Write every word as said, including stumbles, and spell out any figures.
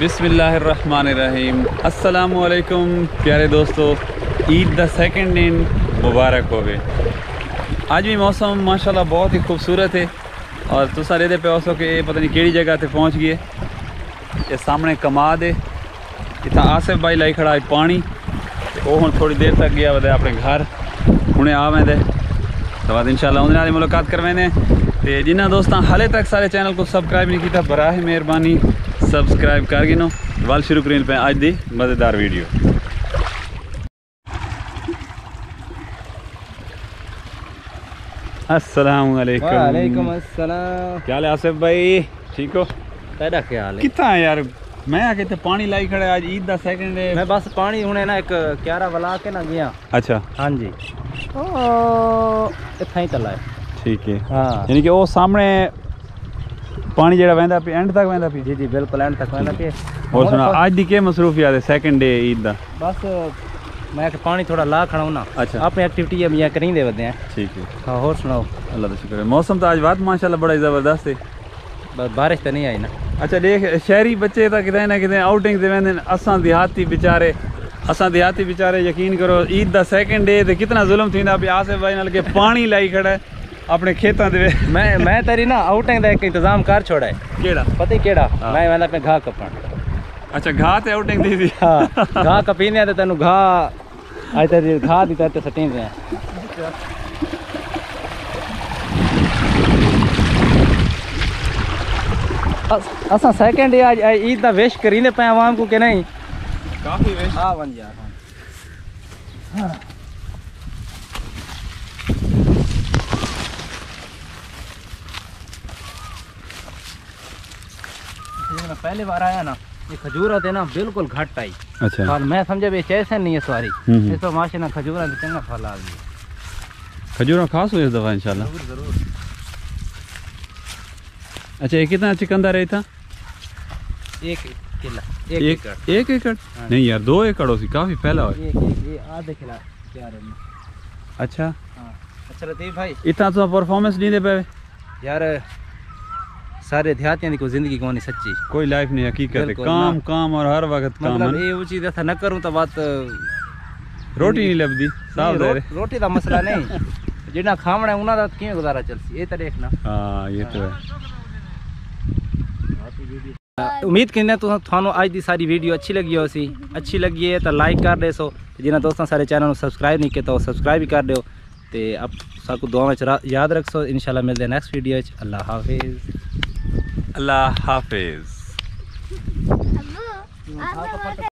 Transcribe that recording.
बिस्मिल्लाहिर्रहमानिर्रहीम। अस्सलामुअलैकुम प्यारे दोस्तों, ईद द सेकंड दिन मुबारक होवे। आज भी मौसम माशाल्लाह बहुत ही खूबसूरत है और तुसा रेदे पे हो कि पता नहीं केड़ी जगह ते पहुँच गए। ये सामने कमाद है, इतना आसिफ भाई लाई खड़ा है पानी। वो हम थोड़ी देर तक गया वह अपने घर हुने आवेंदे तो बाद इंशाल्लाह उन्हें मुलाकात करवाने। तो जिन्हें दोस्तों हाले तक सारे चैनल को सब्सक्राइब नहीं किया बराह मेहरबानी सब्सक्राइब कर गिनो। वाल शुरू करें पे आज दी मज़ेदार वीडियो। अस्सलाम वालेकुम। वालेकुम अस्सलाम। क्या हाल है आसिफ भाई, ठीक हो? तेरा ख्याल है? कितना है यार, मैं आके तो पानी लाई खड़ा आज ईद दा सेकंड है। मैं बस पानी हुने ना एक क्यारा वाला के ना गया। अच्छा हाँ जी, ओ इतना ही चला है। ठीक है हाँ, यानी कि वो सामने पानी जेड़ा वेंदा पे एंड तक वेंदा पे। जी जी बिल्कुल एंड तक वेंदा पे। और सुना आज दी के मसरूफियत है सेकंड डे ईद दा? बस मैं कि पानी थोड़ा ला खड़ा हूं ना। अच्छा, अपनी एक्टिविटी हम यहाँ करें दे वदे हैं। ठीक है हाँ, और सुनाओ? अल्लाह का शुक्र है। मौसम तो आज बात माशाल्लाह बड़ा ज़बरदस्त है। बस बारिश तो नहीं आई ना। अच्छा देख शहरी बच्चे तो कितने ना कितने आउटिंग से वेंदे, असां देहाती बेचारे असां देहाती बेचारे यकीन करो ईद दा सेकंड डे ते कितना जुल्म थींदा पे। आसिफ भाई नाल के पानी लाई खड़ा है अपने खेतों दे। मैं मैं तेरी ना आउटिंग दा एक इंतजाम कर छोड़ा है। केड़ा पता ही केड़ा? हाँ। मैं वाला पे घाह कपन। अच्छा, घाह ते आउटिंग दी थी। हाँ, घाह कपीने ते तेनु घाह आज तेरी घाह दी ते सटीं दे। असा सेकंड आज ईद दा विश करीने पे आवाम को के नहीं? काफी विश। हां बन यार। हां मैं पहली बार आया ना, ये खजूर होते ना बिल्कुल घट आई। अच्छा, और मैं समझा भी चैसे नहीं है सवारी इस तो माशा ना खजूर दे चंगा फल आ गई। खजूर खास हुई इस दफा इंशाल्लाह। जरूर जरूर। अच्छा, ये कितना चिकंदा रही था? एक किला एक एक एकड़ एक एकड़ नहीं यार, दो एकड़ हो सी काफी फैला हुआ है। एक एक ये आधे किला क्या रे। अच्छा हां अच्छा लतीफ भाई, इतना तो परफॉर्मेंस नहीं दे पाए यार। सारे देहातियों की कोई जिंदगी कोनी सच्ची, कोई लाइफ नहीं, हकीकत है काम काम और हर वक्त काम। मतलब ये वो चीज ऐसा न करूं तो बात रोटी नहीं लभदी साफ दे। रो, रोटी का मसला नहीं, जिन्ना खावना है उन्हां दा किवें गुजारा चलसी ये तो देखना। हां ये तो है। उम्मीद करने तो थानू आज दी सारी वीडियो अच्छी लगी हो सी। अच्छी लगी है तो लाइक कर दे सो, जिन्हें दोस्तों सारे चैनल को सब्सक्राइब नहीं किया तो सब्सक्राइब भी कर दो। तो अब सबको दुआ में याद रखो। इंशाल्लाह मिलते हैं नेक्स्ट वीडियो। अल्लाह हाफिज़। अल्लाह हाफिज़।